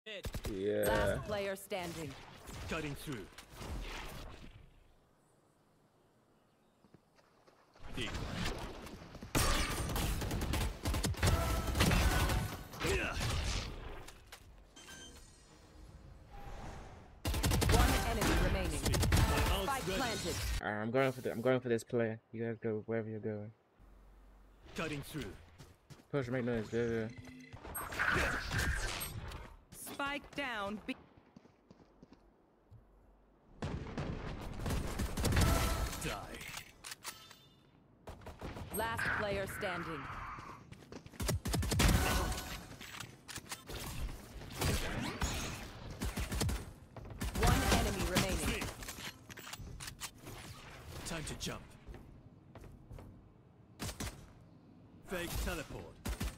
Yeah. Last player standing. Cutting through. Deep. One enemy remaining. Spike planted. I'm going for this play. You guys go wherever you're going. Cutting through. Push, make noise. Yeah. Spike down. Die. Last player standing. One enemy remaining. Time to jump. Fake teleport.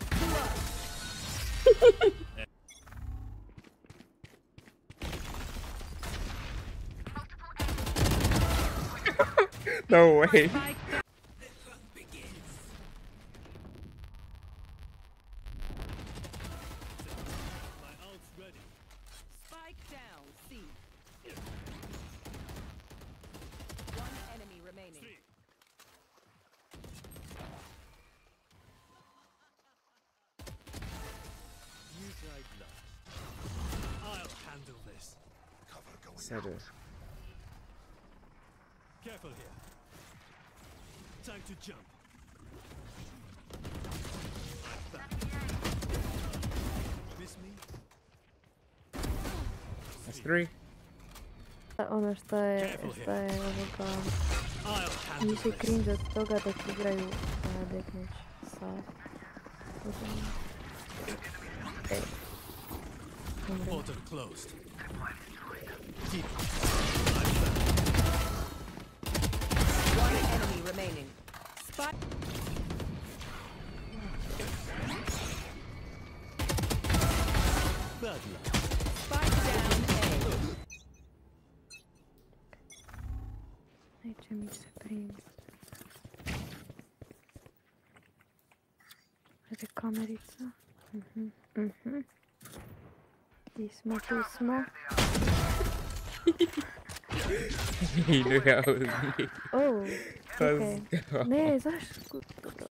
No way. Spike down. My ult's ready. Spike down. C. One enemy remaining. You died last. I'll handle this. Said it. Careful here. Time to jump. I'm back. Miss me? That's 3. Ono što je ovoga, I'll mi handle se this. cringe od toga dok igraju na deathmatch sa Portal closed. Deep. One enemy remaining. Spike. Bad luck. Spike down. A. neće mi se primiti. Gledaj kamerica. Tu smo. He knew that was me. Oh, okej. Let's go. Ne, zašto?